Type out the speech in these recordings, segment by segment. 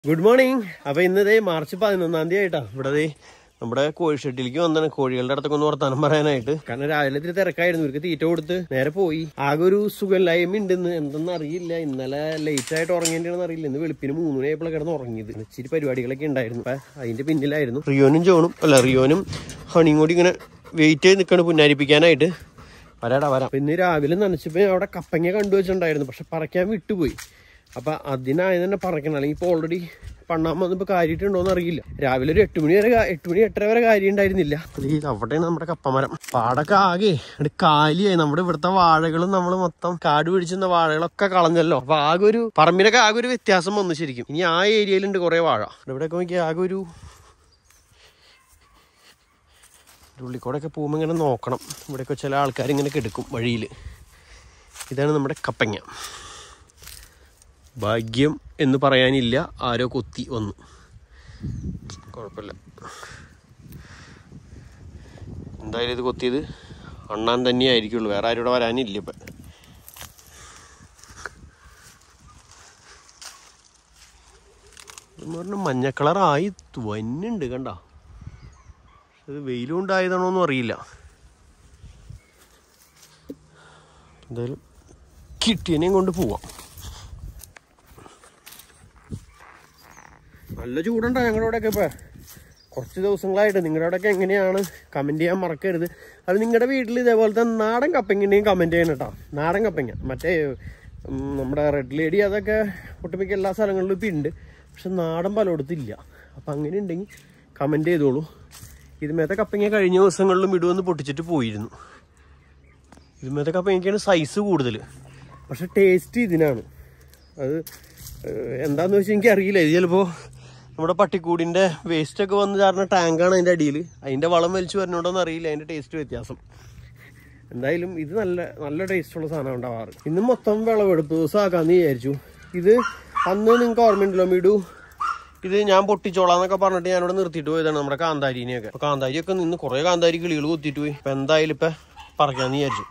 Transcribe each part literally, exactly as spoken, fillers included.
Good morning. അപ്പൊ ഇന്നതേ March പതിനൊന്നാം തീയതി ആയിട്ടാ ഇവിടെ നമ്മുടെ കോഴിഷെട്ടിലേക്ക് വന്നാണ് കോഴികളുടെ അടുത്തൊക്കെ ഒന്ന് വർത്താനം പറയാനായിട്ട്. കാരണം രാവിലെ ഇത്തിരി തിരക്കായിരുന്നു, ഇവർക്ക് തീറ്റ കൊടുത്ത് നേരെ പോയി. ആകെ ഒരു സുഖമില്ലായ്മ ഉണ്ടെന്ന്, എന്തെന്ന് അറിയില്ല. ഇന്നലെ ലേറ്റ് ആയിട്ട് ഉറങ്ങേണ്ടിയാണെന്ന് അറിയില്ല. ഇന്ന് വെളുപ്പിന് മൂന്ന് മണിയായപ്പോൾ കിടന്ന് ഉറങ്ങിയത്. ഇച്ചിരി പരിപാടികളൊക്കെ ഉണ്ടായിരുന്നു. അപ്പൊ അതിന്റെ പിന്നിലായിരുന്നു. റിയോനും ജോണും അല്ല റിയോനും ഹണിയും കൂടി ഇങ്ങനെ വെയിറ്റ് ചെയ്ത് നിൽക്കണം പുന്നാരിപ്പിക്കാനായിട്ട്. വരാടാ വരാം. ഇന്ന് രാവിലെ നനച്ചപ്പോ അവിടെ കപ്പങ്ങ കണ്ടുവച്ചിട്ടുണ്ടായിരുന്നു, പക്ഷെ പറിക്കാൻ വിട്ടുപോയി. അപ്പൊ അതിനായത് തന്നെ പറിക്കണം, അല്ലെങ്കിൽ ഇപ്പൊ ഓൾറെഡി പണ്ണാൻ വന്നപ്പോ കാര്യമായിട്ടുണ്ടോന്ന് അറിയില്ല. രാവിലെ ഒരു എട്ട് മണി വരെ എട്ട് മണി എട്ടര വരെ കാര്യം ഉണ്ടായിരുന്നില്ല. അവിടെയാണ് നമ്മുടെ കപ്പമരം. പാടൊക്കെ ആകെ കാലിയായി. നമ്മുടെ ഇവിടുത്തെ വാഴകളും നമ്മൾ മൊത്തം കാട് പിടിച്ചിരുന്ന വാഴകളൊക്കെ കളഞ്ഞല്ലോ. അപ്പൊ ആകെ ഒരു പറമ്പിനൊക്കെ ആകെ ഒരു വ്യത്യാസം വന്നു ശരിക്കും. ഇനി ആ ഏരിയയിലുണ്ട് കുറെ വാഴ. ഇവിടെയൊക്കെ നോക്കി ആകെ ഒരു ഉള്ളിക്കൂടെയൊക്കെ പോകുമ്പോൾ ഇങ്ങനെ നോക്കണം. ഇവിടെയൊക്കെ ചില ആൾക്കാർ ഇങ്ങനെ കിടക്കും വഴിയിൽ. ഇതാണ് നമ്മുടെ കപ്പങ്ങ. ഭാഗ്യം എന്ന് പറയാനില്ല, ആരോ കൊത്തി വന്നു, കുഴപ്പമില്ല. എന്തായാലും ഇത് കൊത്തിയത് അണ്ണാൻ തന്നെയായിരിക്കുള്ളൂ, വേറെ ആരും ഇവിടെ വരാനില്ല. ഇപ്പം എന്ന് പറഞ്ഞാൽ മഞ്ഞ കളറായി വന്നുണ്ട്, കണ്ട. അത് വെയിലുണ്ടായതാണോന്നും അറിയില്ല. എന്തായാലും കിട്ടിയനെയും കൊണ്ട് പോവാം. നല്ല ചൂടുണ്ടോ ഞങ്ങളുടെ അവിടെയൊക്കെ? ഇപ്പം കുറച്ച് ദിവസങ്ങളായിട്ട് നിങ്ങളുടെ അവിടെയൊക്കെ എങ്ങനെയാണ് കമൻറ്റ് ചെയ്യാൻ മറക്കരുത്. അത് നിങ്ങളുടെ വീട്ടിൽ ഇതേപോലത്തെ നാടൻ കപ്പങ്ങയുണ്ടെങ്കിൽ കമൻറ്റ് ചെയ്യണം കേട്ടോ. നാടൻ കപ്പങ്ങ, മറ്റേ നമ്മുടെ റെഡ് ലേഡി അതൊക്കെ ഒട്ടുമിക്ക എല്ലാ സ്ഥലങ്ങളിലും ഇപ്പം ഉണ്ട്, പക്ഷെ നാടൻ പലയിടത്തില്ല. അപ്പം അങ്ങനെ ഉണ്ടെങ്കിൽ കമൻറ്റ് ചെയ്തോളൂ. ഇതുമേത്തെ കപ്പങ്ങ കഴിഞ്ഞ ദിവസങ്ങളിലും ഇടുവന്ന് പൊട്ടിച്ചിട്ട് പോയിരുന്നു. ഇതുമേത്തെ കപ്പങ്ങയ്ക്കാണ് സൈസ് കൂടുതൽ, പക്ഷെ ടേസ്റ്റ് ഇതിനാണ്. അത് എന്താണെന്ന് വെച്ചാൽ എനിക്കറിയില്ല. ഇത് ചിലപ്പോൾ നമ്മുടെ പട്ടിക്കൂടിൻ്റെ വേസ്റ്റൊക്കെ വന്ന് ചാർന്ന ടാങ്കാണ് അതിൻ്റെ അടിയിൽ. അതിൻ്റെ വളം വലിച്ചു വരണോണ്ടോന്ന് അറിയില്ല, അതിൻ്റെ ടേസ്റ്റ് വ്യത്യാസം. എന്തായാലും ഇത് നല്ല നല്ല ടേസ്റ്റുള്ള സാധനം ഉണ്ടാവാറ്. ഇന്ന് മൊത്തം വിളവെടുപ്പ് ദിവസം ആക്കാമെന്ന് വിചാരിച്ചു. ഇത് അന്ന് നിങ്ങൾക്ക് ഓർമ്മയുണ്ടല്ലോ മിടു, ഇത് ഞാൻ പൊട്ടിച്ചോളാന്നൊക്കെ പറഞ്ഞിട്ട് ഞാനിവിടെ നിർത്തിയിട്ട് പോയതാണ് നമ്മുടെ കാന്താരിനെയൊക്കെ. അപ്പോൾ കാന്താരിയൊക്കെ നിന്ന് കുറേ കാന്താരി കിളികൾ കുത്തിയിട്ട് പോയി. ഇപ്പം എന്തായാലും ഇപ്പം പറിക്കാമെന്ന് വിചാരിച്ചു.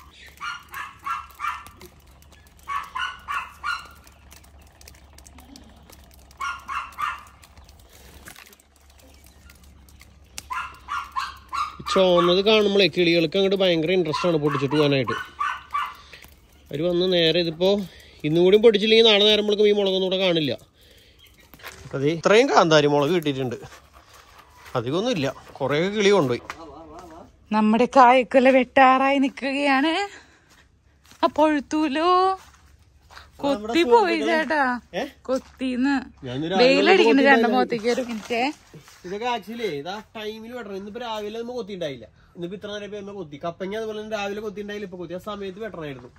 ചോന്നത് കാണുമ്പോഴേ കിളികൾക്ക് അങ്ങോട്ട് ഭയങ്കര ഇൻട്രസ്റ്റ് ആണ് പൊട്ടിച്ചിട്ട് പോകാനായിട്ട്. അവർ വന്ന് നേരെ ഇതിപ്പോൾ ഇന്നും കൂടി പൊട്ടിച്ചില്ലെങ്കിൽ നാളെ നേരം നമ്മൾക്ക് ഈ മുളകൊന്നും കൂടെ കാണില്ല. അതെ, ഇത്രയും കാന്താരി മുളക് കിട്ടിയിട്ടുണ്ട്. അധികമൊന്നും ഇല്ല, കുറേ കിളി കൊണ്ടുപോയി. നമ്മുടെ കായ്ക്കൊല വെട്ടാറായി നിൽക്കുകയാണ്. അപ്പൊഴുത്തൂലോ, കൊത്തി പോയി ചേട്ടാ, കൊത്തിന്ന് വെയിലടിക്കുന്നു രണ്ട് മുഖത്തേക്ക് ഒരു മിനിറ്റ്. ഇതൊക്കെ ആക്ച്വലി ഇതാ ടൈമിൽ വെട്ടണം. ഇന്നിപ്പോ രാവിലെ നമ്മൾ കൊത്തിണ്ടായില്ല. ഇന്നിപ്പോ ഇത്ര നേരം ഇപ്പൊ കൊത്തി കപ്പങ്ങ അതുപോലെ തന്നെ രാവിലെ കൊത്തിണ്ടായില്ല. ഇപ്പൊ കൊത്തി ആ സമയത്ത് വെട്ടണമായിരുന്നു.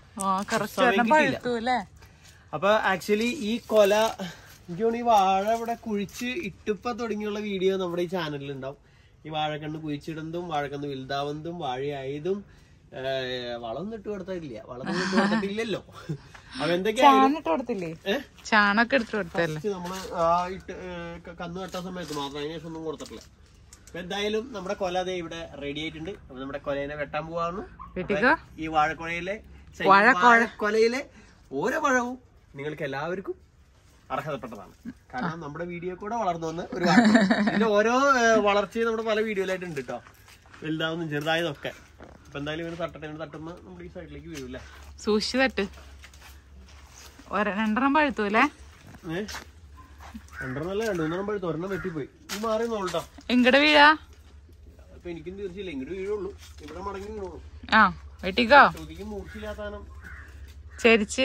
അപ്പൊ ആക്ച്വലി ഈ കൊല എനിക്ക് ഈ വാഴ ഇവിടെ കുഴിച്ച് ഇട്ടിപ്പ തുടങ്ങിയുള്ള വീഡിയോ നമ്മുടെ ഈ ചാനലിൽ ഉണ്ടാവും. ഈ വാഴക്കണ്ണ് കുഴിച്ചിടുന്നതും വാഴക്കണ്ണ് വലുതാവുന്നതും വാഴയായതും വളമൊന്നും ഇട്ട് കൊടുത്തില്ല. വളമൊന്നും ഇട്ട് കൊടുത്തിട്ടില്ലല്ലോ. അപ്പൊ എന്തൊക്കെയാ ചാണൊക്കെ എടുത്ത് കൊടുത്തല്ലേ നമ്മള് കന്ന് കെട്ടാൻ സമയത്ത് മാത്രം, അതിന് ശേഷം ഒന്നും കൊടുത്തിട്ടില്ല. അപ്പൊ എന്തായാലും നമ്മുടെ കൊല അതേ ഇവിടെ റെഡി ആയിട്ടുണ്ട്. അപ്പൊ നമ്മുടെ കൊലേനെ വെട്ടാൻ പോവാന്ന്. ഈ വാഴക്കൊലയിലെ വാഴക്കൊലയിലെ ഓരോ പഴവും നിങ്ങൾക്ക് എല്ലാവർക്കും അർഹതപ്പെട്ടതാണ്. കാരണം നമ്മുടെ വീഡിയോ കൂടെ വളർന്നു വന്ന് ഒരു ഇതിന്റെ ഓരോ വളർച്ചയും നമ്മുടെ പല വീഡിയോയിലായിട്ട് ഉണ്ട് കേട്ടോ. വലുതാവുന്നു ചെറുതായതൊക്കെ. അപ്പൊ എന്തായാലും ഇവര് തട്ടട്ടെ, തട്ടുമ്പോ നമ്മുടെ ഈ സൈഡിലേക്ക് വീഴൂല്ലേ. സൂക്ഷിച്ച് തട്ട്. രണ്ടെണ്ണം പഴുത്തു അല്ലേ? ഏഹ് രണ്ടെണ്ണല്ല രണ്ടു മൂന്നെണ്ണം പഴുത്തു. ഒരെണ്ണം വെട്ടിപ്പോയി. ഈ മാറി നോളട്ടോ. എങ്ങടെ വീഴാ? അപ്പൊ എനിക്കും തീർച്ചയില്ല, ഇങ്ങോട്ട് വീഴുള്ളൂ. ഇവിടെ മടങ്ങി വീണോളൂ. ആ വെട്ടിക്കോ. മൂർച്ചയില്ലാത്ത ചരിച്ച്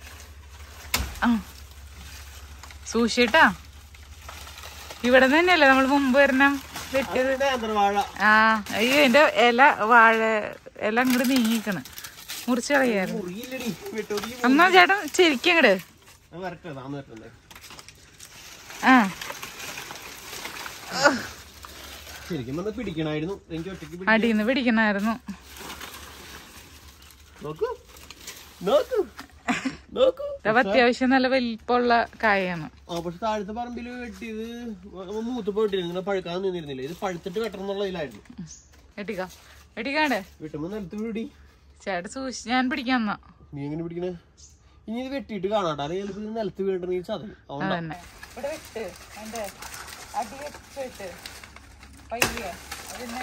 സൂക്ഷിട്ടാ. ഇവിടെ തന്നെയല്ലേ നമ്മൾ മുമ്പ് വരണം വെട്ടിയത്? ആ അയ്യോ, എന്റെ ഇല വാഴ ഇല അങ്ങോട്ട് നീങ്ങിക്കണ്, മുറിച്ച് കളയായിരുന്നു. എന്നാ ചേട്ടൻ ശരിക്കും അങ്ങട് ആ അടിയിന്ന് പിടിക്കണായിരുന്നു. അത്യാവശ്യം നല്ല വലിപ്പമുള്ള കായാണ്. പക്ഷെ താഴത്തെ പറമ്പില് വെട്ടിയത് മൂത്ത് പോയിട്ടില്ല, ഇങ്ങനെ പഴുക്കാൻ നിന്നിരുന്നില്ല. ഇത് പഴുത്തിട്ട് വെട്ടണം എന്നുള്ളതിലായിരുന്നു. വെട്ടിക്കാ വെട്ടിക്കാണ്ട് വെട്ടുമ്പോ നിലത്ത് വീടി ചേട്ടാ സൂക്ഷിച്ച് ഞാൻ പിടിക്കാന്നാ. നീ എങ്ങനെ പിടിക്കണേ? ഇനി ഇത് വെട്ടിയിട്ട് കാണാട്ടോ, അല്ലെങ്കിൽ ചിലപ്പോൾ ഇത് നിലത്ത് വീണ്ടെങ്കിൽ ചതയും. അതന്നെ ഇവിടെ വിട്ട് അതിന്റെ അടി വെച്ചിട്ട് പയ്യെ അതിനെ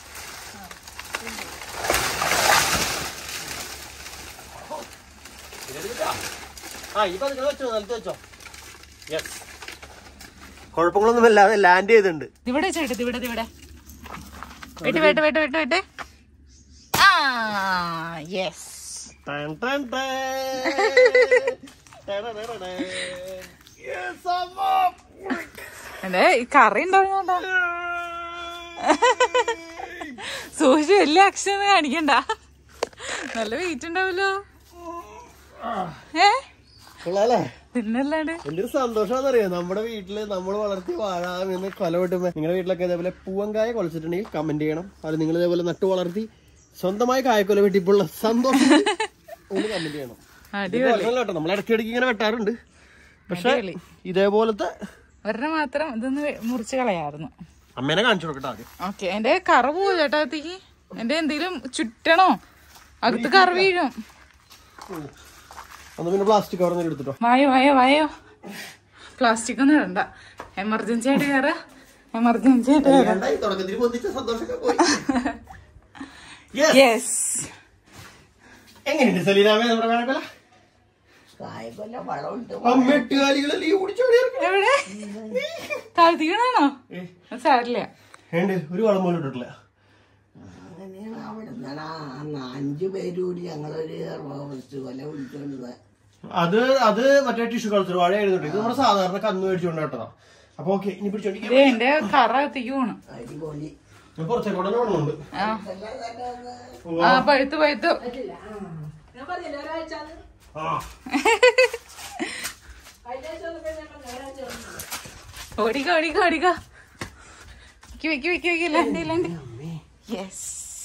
ആ ഇപ്പൊ അത് വെച്ചോ, നിലത്ത് വെച്ചോ. യെസ്, കുഴപ്പങ്ങളൊന്നും ഇല്ലാതെ ലാൻഡ് ചെയ്തിട്ടുണ്ട്. ഇവിടെ ചേട്ടത് ഇവിടെ ഇവിടെ വെട്ട് വെട്ട് വെട്ട് വെട്ട് വെട്ട്. ആ യെസ്. അതെ ഈ കറി ഉണ്ടാവും. സൂക്ഷിച്ച് വലിയ അക്ഷരം കാണിക്കണ്ട, നല്ല വെയിറ്റ് ഉണ്ടാവല്ലോ. ഏ പിന്നല്ലാണ്ട് എന്തൊരു സന്തോഷാന്നറിയോ നമ്മുടെ വീട്ടില് നമ്മൾ വളർത്തി വാഴ നിന്ന് കൊല വെട്ടുമ്പോ. നിങ്ങളുടെ വീട്ടിലൊക്കെ ഇതേപോലെ പൂവങ്കായ കൊലച്ചിട്ടുണ്ടെങ്കിൽ കമന്റ് ചെയ്യണം. അത് നിങ്ങൾ ഇതേപോലെ നട്ടു വളർത്തി സ്വന്തമായി കായക്കൊല വെട്ടിപ്പുള്ള സന്തോഷം ഒന്ന് കമന്റ് ചെയ്യണം. കേട്ടോ, നമ്മൾ ഇടയ്ക്കിടയ്ക്ക് ഇങ്ങനെ വെട്ടാറുണ്ട്, പക്ഷെ ഇതേപോലത്തെ ഒരെണ്ണം മാത്രം ഇതൊന്ന് മുറിച്ച് കളയായിരുന്നു. അമ്മേനെ കാണിച്ചു കൊടുക്കട്ടെ ആദ്യം. ഓക്കെ, എന്റെ കറ പോവും ചേട്ടാ അകത്തേക്ക്. എന്റെ എന്തെങ്കിലും ചുറ്റണോ, അകത്ത് കറ വീഴും. ഒന്ന് പിന്നെ പ്ലാസ്റ്റിക് കവർ എടുത്തിട്ടോ. വായോ വായോ വായോ, പ്ലാസ്റ്റിക് ഒന്നും ഇടണ്ട. എമർജൻസി ആയിട്ട് കയറ, എമർജൻസി ആയിട്ട് എങ്ങനെയുണ്ട് സലീനാമേ നമ്മുടെ വേണക്കൊല? എവിടെ താഴ്ത്തിക്കണോ? സാരില്ല, ഒരു വളം പോലും ഇട്ടിട്ടില്ല. അഞ്ചു പേര് കൂടി ഞങ്ങളൊരു കൊല വിളിച്ചോണ്ട് അത് അത് മറ്റേ ടിഷ്യൂ കൾച്ചർ വാഴ എഴുതുന്നുണ്ട്. ഇത് നമ്മുടെ സാധാരണ കന്ന് മേടിച്ചുകൊണ്ട് കേട്ടതാ. അപ്പൊ ഓക്കെ, ഇനി പിടിച്ചോണ്ടിരിക്കും. എന്റെ കറ എത്തിക്ക് പോണ്. അടിപൊളി. പുറത്തേക്കൂടെ വേണമുണ്ട്. ആ പഴുത്ത് പഴുത്തു. ഓടിക്ക ഓടിക്ക ഓടിക്ക. വെക്ക് വെക്ക് വെക്ക് ലണ്ടി ലണ്ടി. യെസ്.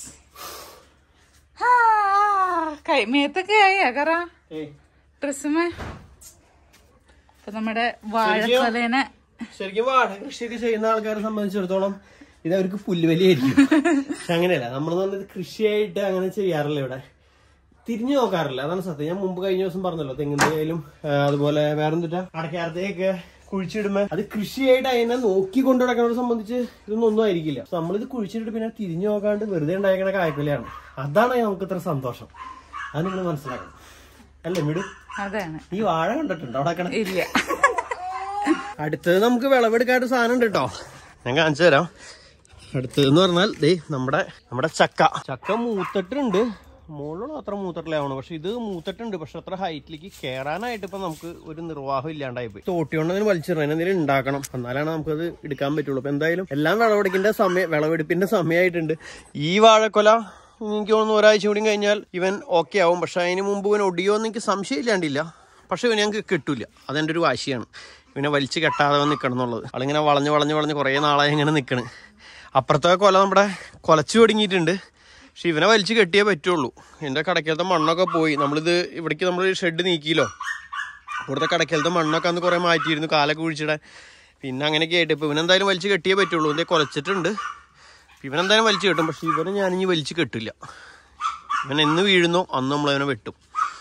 കൈ മേത്തൊക്കെ ആയി കറ ഡ്രസ്സുമേ. ഇപ്പൊ നമ്മുടെ വാഴക്കൊലേനെ ശരിക്കും വാഴ കൃഷിയൊക്കെ ചെയ്യുന്ന ആൾക്കാരെ സംബന്ധിച്ചിടത്തോളം ഇത് അവർക്ക് പുല്ലുവലിയായിരിക്കും. പക്ഷെ അങ്ങനെയല്ല, നമ്മളെന്ന് പറഞ്ഞത് കൃഷിയായിട്ട് അങ്ങനെ ചെയ്യാറില്ല. ഇവിടെ തിരിഞ്ഞു നോക്കാറില്ല, അതാണ് സത്യം. ഞാൻ മുമ്പ് കഴിഞ്ഞ ദിവസം പറഞ്ഞല്ലോ, തെങ്ങിന്റെ ആയാലും അതുപോലെ വേറെന്തിട്ടാ അടക്കാരത്തേക്ക് കുഴിച്ചിടുമ്പോ അത് കൃഷിയായിട്ട് അതിനെ നോക്കി കൊണ്ടു നടക്കുന്നവരെ സംബന്ധിച്ച് ഇതൊന്നും ഒന്നും ആയിരിക്കില്ല. നമ്മളിത് കുഴിച്ചിട്ട് പിന്നെ തിരിഞ്ഞു നോക്കാണ്ട് വെറുതെ ഉണ്ടായിരിക്കണ കായ്ക്കൊലയാണ്. അതാണ് നമുക്ക് ഇത്ര സന്തോഷം. അത് നിങ്ങൾ മനസ്സിലാക്കണം അല്ലേ വീട്? അതാണ്. ഈ വാഴ കണ്ടിട്ടുണ്ടോ അവിടെ? ഇല്ല. അടുത്തത് നമുക്ക് വിളവെടുക്കായിട്ട് സാധനം ഉണ്ട് കേട്ടോ, ഞാൻ കാണിച്ചു തരാം. അടുത്തതെന്ന് പറഞ്ഞാൽ ദേ നമ്മുടെ നമ്മുടെ ചക്ക. ചക്ക മൂത്തിട്ടുണ്ട്, മുകളിലുള്ള അത്ര മൂത്തട്ടിലാവണം, പക്ഷെ ഇത് മൂത്തിട്ടുണ്ട്. പക്ഷെ അത്ര ഹൈറ്റിലേക്ക് കയറാനായിട്ട് ഇപ്പൊ നമുക്ക് ഒരു നിർവാഹം ഇല്ലാണ്ടായി പോയി. തോട്ടി കൊണ്ട് അതിന് വലിച്ചിടണം, എന്തെങ്കിലും ഉണ്ടാക്കണം, എന്നാലാണ് നമുക്കത് എടുക്കാൻ പറ്റുള്ളൂ. അപ്പൊ എന്തായാലും എല്ലാം വിളവെടുപ്പിന്റെ സമയം വിളവെടുപ്പിന്റെ സമയമായിട്ടുണ്ട്. ഈ വാഴക്കൊല എനിക്ക് തോന്നുന്നു ഒരാഴ്ച കൂടി കഴിഞ്ഞാൽ ഇവൻ ഓക്കെ ആവും. പക്ഷെ അതിന് മുമ്പ് ഇവൻ ഒടിയോ എന്ന് എനിക്ക് സംശയം ഇല്ലാണ്ടില്ല. പക്ഷെ ഇവന് ഞങ്ങൾക്ക് കിട്ടൂല, അതെൻ്റെ ഒരു വാശിയാണ്. ഇവനെ വലിച്ച് കെട്ടാതെ വന്ന് നിൽക്കണം എന്നുള്ളത്. ആളിങ്ങനെ വളഞ്ഞ് വളഞ്ഞ് വളഞ്ഞ് കുറേ നാളായി ഇങ്ങനെ നിൽക്കണ്. അപ്പുറത്തെ കൊല നമ്മുടെ കൊലച്ചു തുടങ്ങിയിട്ടുണ്ട്, പക്ഷെ ഇവനെ വലിച്ച് കെട്ടിയേ പറ്റുള്ളൂ. എൻ്റെ കടക്കലത്തെ മണ്ണൊക്കെ പോയി. നമ്മളിത് ഇവിടേക്ക് നമ്മൾ ഷെഡ് നീക്കിയല്ലോ, ഇവിടുത്തെ കടക്കലത്തെ മണ്ണൊക്കെ അന്ന് കുറേ മാറ്റിയിരുന്നു കാലൊക്കെ കുഴിച്ചിടാൻ. പിന്നെ അങ്ങനെയൊക്കെ ആയിട്ട് ഇപ്പോൾ ഇവനെന്തായാലും വലിച്ച് കെട്ടിയേ പറ്റുള്ളൂ. എന്തേ കൊലച്ചിട്ടുണ്ട്, ഇവനെന്തായാലും വലിച്ചു കെട്ടും. പക്ഷെ ഇവനെ ഞാനിനി വലിച്ച് കെട്ടില്ല. ഇവൻ എന്ന് വീഴുന്നോ അന്ന് നമ്മളവനെ വെട്ടും.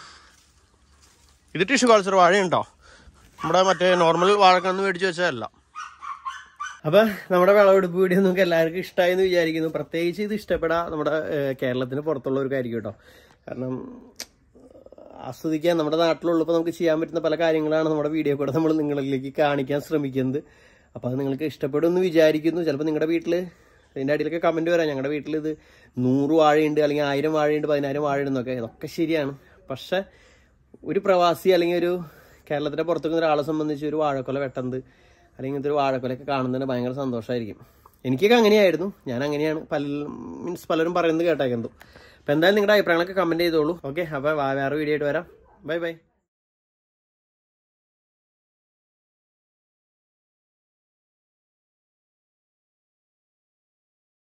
ഇത് ടിഷ്യൂ കൾച്ചർ വാഴയുണ്ടോ, നമ്മുടെ മറ്റേ നോർമൽ വാഴക്കന്ന് മേടിച്ച് വെച്ചതല്ല. അപ്പം നമ്മുടെ വിളവെടുപ്പ് വീഡിയോ നിങ്ങൾക്ക് എല്ലാവർക്കും ഇഷ്ടമായി എന്ന് വിചാരിക്കുന്നു. പ്രത്യേകിച്ച് ഇത് ഇഷ്ടപ്പെടാൻ നമ്മുടെ കേരളത്തിന് പുറത്തുള്ളവർക്കായിരിക്കും കേട്ടോ. കാരണം ആസ്വദിക്കാൻ നമ്മുടെ നാട്ടിലുള്ളപ്പോൾ നമുക്ക് ചെയ്യാൻ പറ്റുന്ന പല കാര്യങ്ങളാണ് നമ്മുടെ വീഡിയോ കൂടെ നമ്മൾ നിങ്ങളിലേക്ക് കാണിക്കാൻ ശ്രമിക്കുന്നത്. അപ്പോൾ അത് നിങ്ങൾക്ക് ഇഷ്ടപ്പെടുമെന്ന് വിചാരിക്കുന്നു. ചിലപ്പോൾ നിങ്ങളുടെ വീട്ടിൽ ഇതിൻ്റെ അടിയിലൊക്കെ കമൻറ്റ് വരാം, ഞങ്ങളുടെ വീട്ടിൽ ഇത് നൂറ് വാഴയുണ്ട്, അല്ലെങ്കിൽ ആയിരം വാഴയുണ്ട്, പതിനായിരം വാഴയുണ്ടെന്നൊക്കെ. ഇതൊക്കെ ശരിയാണ്. പക്ഷെ ഒരു പ്രവാസി അല്ലെങ്കിൽ ഒരു കേരളത്തിൻ്റെ പുറത്തു നിൽക്കുന്ന ഒരാളെ സംബന്ധിച്ച് ഒരു വാഴക്കൊല വെട്ടുന്നത് അല്ലെങ്കിൽ ഇതൊരു വാഴക്കൊലയൊക്കെ കാണുന്നതിന് ഭയങ്കര സന്തോഷമായിരിക്കും. എനിക്കൊക്കെ അങ്ങനെയായിരുന്നു, ഞാൻ അങ്ങനെയാണ് പല മീൻസ് പലരും പറയുന്നത് കേട്ടേക്കുന്നത്. അപ്പോൾ എന്തായാലും നിങ്ങളുടെ അഭിപ്രായങ്ങളൊക്കെ കമൻറ്റ് ചെയ്തോളൂ. ഓക്കെ, അപ്പോൾ വേറെ വീഡിയോ ആയിട്ട് വരാം. Bye by.